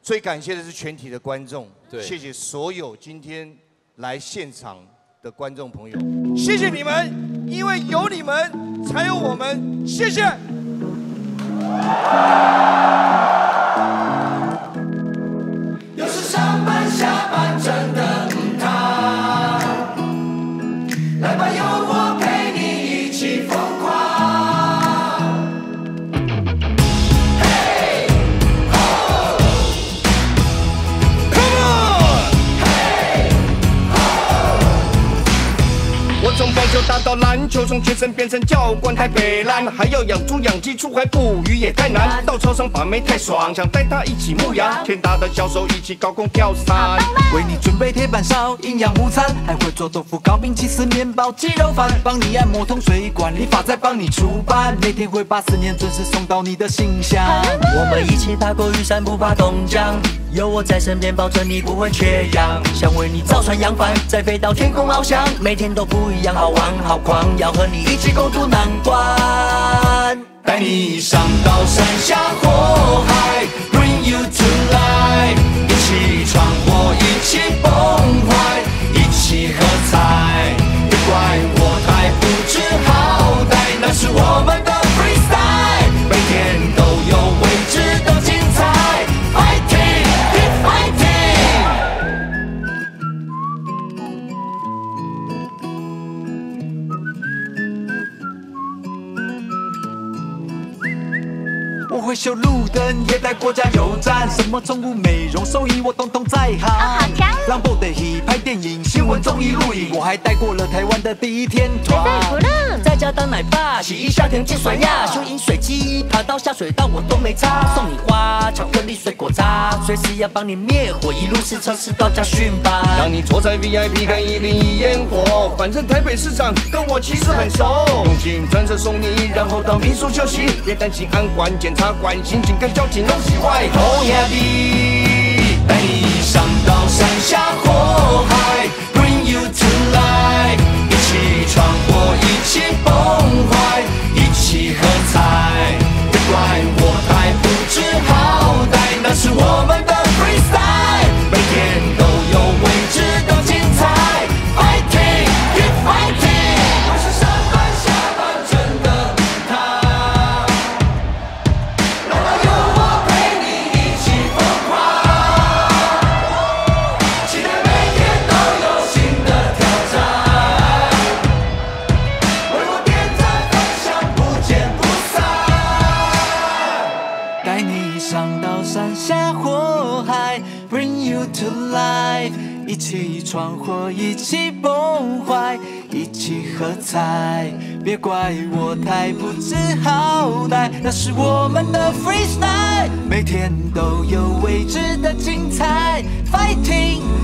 最感谢的是全体的观众， 对， 谢谢所有今天来现场的观众朋友，谢谢你们，因为有你们才有我们，谢谢。 有时上班下班真的很烫，来吧，有我陪你一起疯狂。嘿，吼 ，Come on， 嘿，吼。 我从棒球打到篮球，从健身变成教官太北蓝，还要养猪养鸡，出海捕鱼也太难。到操场把妹太爽，想带她一起牧羊，天大的教授一起高空跳伞， 为你准备铁板烧营养午餐，还会做豆腐糕饼起司面包鸡肉饭，帮你按摩通水管，理发再帮你除斑，每天会把思念准时送到你的信箱。 我们一起爬过玉山，不怕冻僵，有我在身边，保证你不会缺氧。想为你造船扬帆，再飞到天空翱翔，每天都不一样，好玩好狂，要和你一起共度难关。 带你上刀山下火海 ，Bring you to life， 一起闯祸，一起崩坏，一起喝彩。别怪我太不知好歹，那是我们的 freestyle， 每天都有未知的精彩 ，Fighting keep fighting。 我会修路灯，也带过加油站，什么宠物美容兽医我统统在行。浪波的戏拍电影，新闻综艺录影，我还带过了台湾的第一天团。 在家当奶爸，洗衣夏天见酸呀，修饮水机，爬到下水道我都没差。送你花，巧克力水果茶，随时要帮你灭火，一路试车试到家训班。 让你坐在 VIP 看101烟火，反正台北市长跟我其实很熟，用尽专车送你，然后到民宿休息，别担心安管检察官，刑警跟交警拢喜外头呀的， 带你上刀山下火海 ，Bring you to life， 一起闯祸，一起崩坏，一起喝彩。别怪我太不知好歹，那是我们的 freestyle， 每天都有未知的精彩 ，Fighting keep fighting。有时上班下班真的很烫，来吧，有我陪你一起疯狂。期待每天都有新的挑战，为我点赞分享，不见不散。 带你上刀山下火海 ，Bring you to life， 一起闯祸，一起崩坏，一起喝彩。别怪我太不知好歹，那是我们的 freestyle， 每天都有未知的精彩。Fighting